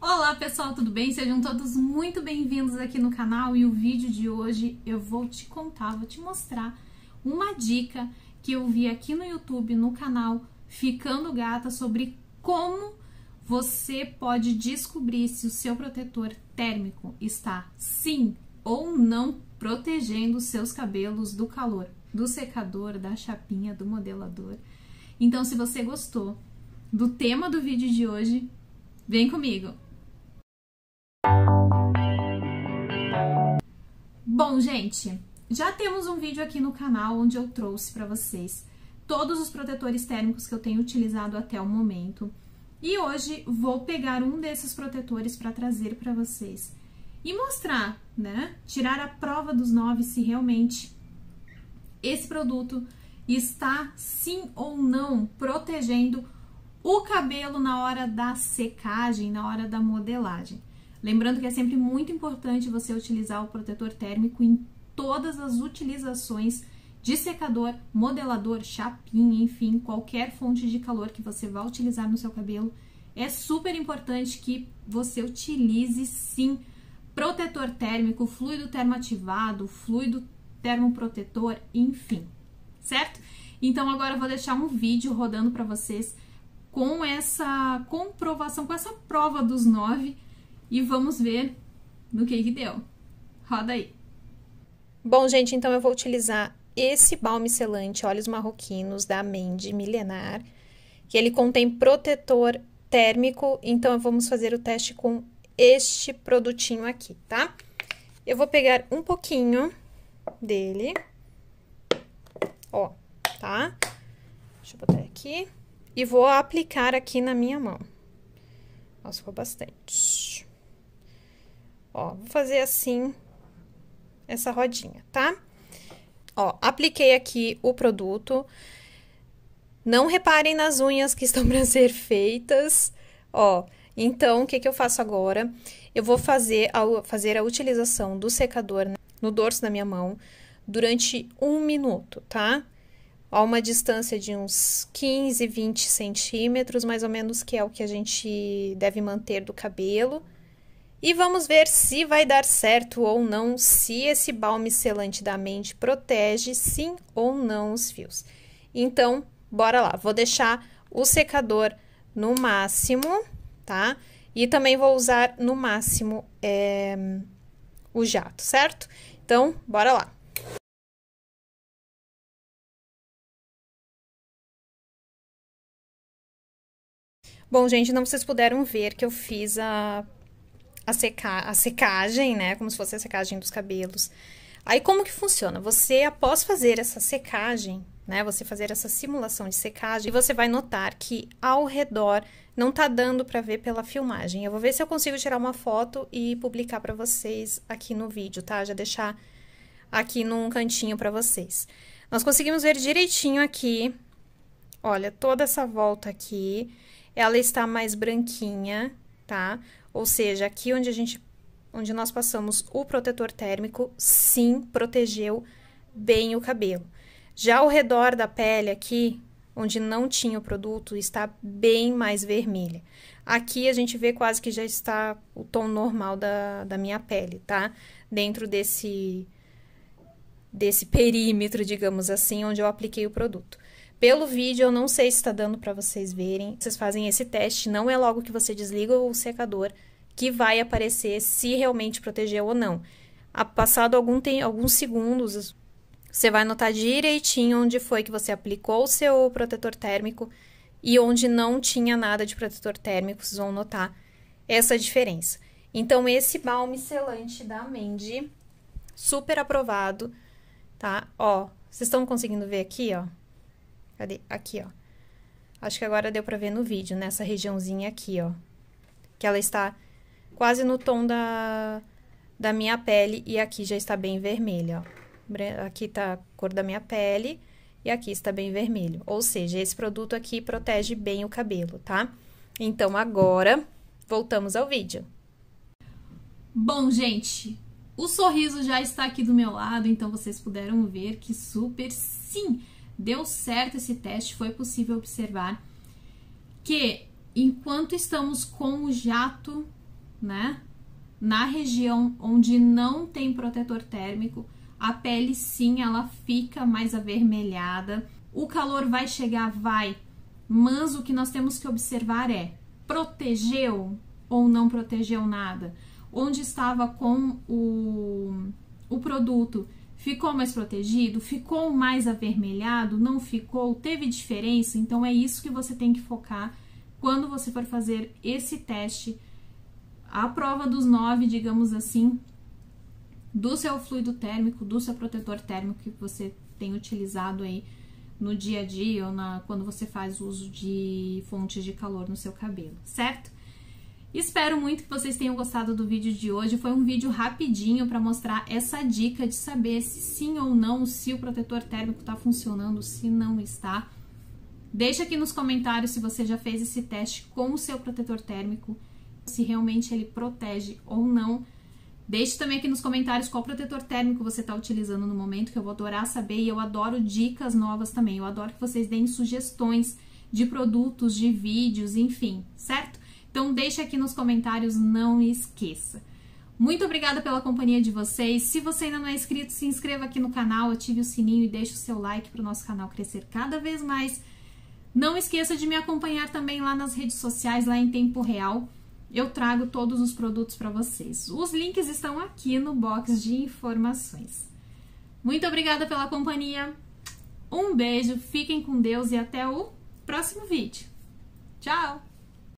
Olá pessoal, tudo bem? Sejam todos muito bem-vindos aqui no canal e o vídeo de hoje eu vou te mostrar uma dica que eu vi aqui no YouTube, no canal Ficando Gata, sobre como você pode descobrir se o seu protetor térmico está sim ou não protegendo os seus cabelos do calor, do secador, da chapinha, do modelador. Então, se você gostou do tema do vídeo de hoje, vem comigo! Bom, gente, já temos um vídeo aqui no canal onde eu trouxe para vocês todos os protetores térmicos que eu tenho utilizado até o momento. E hoje vou pegar um desses protetores para trazer para vocês e mostrar, né? Tirar a prova dos 9 se realmente esse produto está sim ou não protegendo o cabelo na hora da secagem, na hora da modelagem. Lembrando que é sempre muito importante você utilizar o protetor térmico em todas as utilizações de secador, modelador, chapinha, enfim, qualquer fonte de calor que você vá utilizar no seu cabelo. É super importante que você utilize sim protetor térmico, fluido termoativado, fluido termoprotetor, enfim, certo? Então agora eu vou deixar um vídeo rodando para vocês com essa comprovação, com essa prova dos 9 e vamos ver no que deu. Roda aí. Bom, gente, então eu vou utilizar esse balme selante óleos marroquinos da Mandy Milenar, que ele contém protetor térmico, então vamos fazer o teste com este produtinho aqui, tá? Eu vou pegar um pouquinho dele, ó, tá? Deixa eu botar aqui e vou aplicar aqui na minha mão. Nossa, ficou bastante. Ó, vou fazer assim, essa rodinha, tá? Ó, apliquei aqui o produto. Não reparem nas unhas que estão para ser feitas. Ó, então, o que que eu faço agora? Eu vou fazer a utilização do secador no dorso da minha mão durante 1 minuto, tá? A uma distância de uns 15, 20 centímetros, mais ou menos, que é o que a gente deve manter do cabelo. E vamos ver se vai dar certo ou não, se esse balme selante da Mandy protege sim ou não os fios. Então, bora lá. Vou deixar o secador no máximo, tá? E também vou usar no máximo o jato, certo? Então, bora lá. Bom, gente, não vocês puderam ver que eu fiz a secagem, né? Como se fosse a secagem dos cabelos. Aí, como que funciona? Você, após fazer essa secagem, né? Você fazer essa simulação de secagem, você vai notar que ao redor não tá dando pra ver pela filmagem. Eu vou ver se eu consigo tirar uma foto e publicar pra vocês aqui no vídeo, tá? Já deixar aqui num cantinho pra vocês. Nós conseguimos ver direitinho aqui, olha, toda essa volta aqui, ela está mais branquinha, tá? Ou seja, aqui onde nós passamos o protetor térmico, sim, protegeu bem o cabelo. Já ao redor da pele aqui, onde não tinha o produto, está bem mais vermelha. Aqui a gente vê quase que já está o tom normal da minha pele, tá? Dentro desse perímetro, digamos assim, onde eu apliquei o produto. Pelo vídeo, eu não sei se está dando para vocês verem. Vocês fazem esse teste, não é logo que você desliga o secador que vai aparecer se realmente protegeu ou não. Passado alguns segundos, você vai notar direitinho onde foi que você aplicou o seu protetor térmico e onde não tinha nada de protetor térmico, vocês vão notar essa diferença. Então, esse balme selante da Mandy, super aprovado, tá? Ó, vocês estão conseguindo ver aqui, ó? Cadê? Aqui, ó. Acho que agora deu pra ver no vídeo, nessa regiãozinha aqui, ó. Que ela está quase no tom da minha pele e aqui já está bem vermelha, ó. Aqui tá a cor da minha pele e aqui está bem vermelho. Ou seja, esse produto aqui protege bem o cabelo, tá? Então, agora, voltamos ao vídeo. Bom, gente, o sorriso já está aqui do meu lado, então vocês puderam ver que super sim deu certo esse teste. Foi possível observar que enquanto estamos com o jato né? Na região onde não tem protetor térmico, a pele sim, ela fica mais avermelhada. O calor vai chegar, vai, mas o que nós temos que observar é: protegeu ou não protegeu nada? Onde estava com o produto, ficou mais protegido? Ficou mais avermelhado? Não ficou? Teve diferença? Então é isso que você tem que focar quando você for fazer esse teste, a prova dos 9, digamos assim, do seu fluido térmico, do seu protetor térmico que você tem utilizado aí no dia a dia ou quando você faz uso de fontes de calor no seu cabelo, certo? Espero muito que vocês tenham gostado do vídeo de hoje. Foi um vídeo rapidinho para mostrar essa dica de saber se sim ou não, se o protetor térmico está funcionando, se não está. Deixa aqui nos comentários se você já fez esse teste com o seu protetor térmico, se realmente ele protege ou não. Deixe também aqui nos comentários qual protetor térmico você está utilizando no momento, que eu vou adorar saber, e eu adoro dicas novas também. Eu adoro que vocês deem sugestões de produtos, de vídeos, enfim, certo? Então deixe aqui nos comentários, não esqueça. Muito obrigada pela companhia de vocês. Se você ainda não é inscrito, se inscreva aqui no canal, ative o sininho e deixe o seu like para o nosso canal crescer cada vez mais. Não esqueça de me acompanhar também lá nas redes sociais, lá em tempo real. Eu trago todos os produtos para vocês. Os links estão aqui no box de informações. Muito obrigada pela companhia. Um beijo, fiquem com Deus e até o próximo vídeo. Tchau!